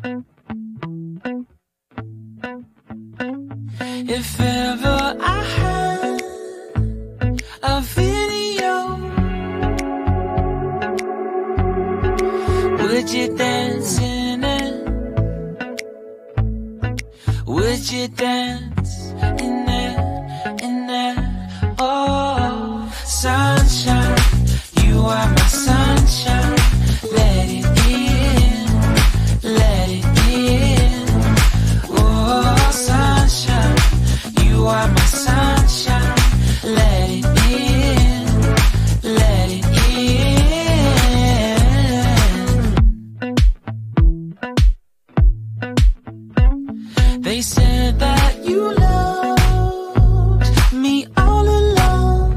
If ever I had a video, would you dance in it? Would you dance in it, in it? Oh, sunshine, you are my sunshine. Let it in, let it in. Oh, sunshine, you are my sunshine. Let it in, let it in. They said that you loved me all along.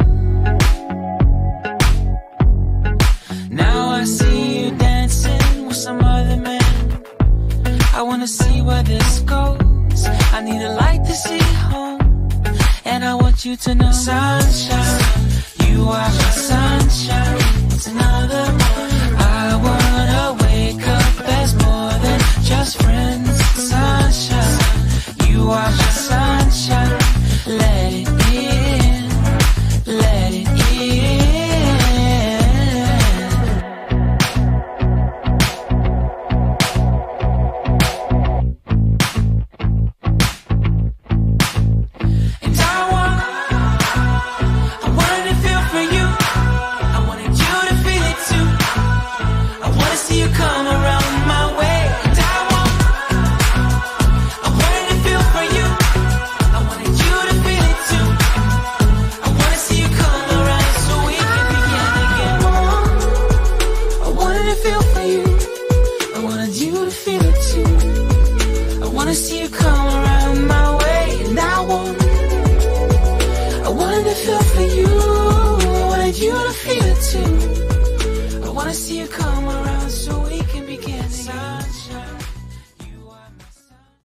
Now I see you dancing with some other man. I wanna see where this goes. I need a light to see home, and I want you to know, sunshine, you are my sunshine. It's another morning. I wanna wake up as more than just friends. Sunshine, you are my sunshine. Let it in, let it in. And I wanted to feel for you. I wanted you to feel it too. I wanna see you come around my way. And I wanted to feel for you. I wanted you to feel it too. I wanna see you come around so we can begin again. I wanted to feel for you. I wanted you to feel it too. I wanna see you come around my way. And I wanted to feel for you. I wanted you to feel it too. I wanna see you come around.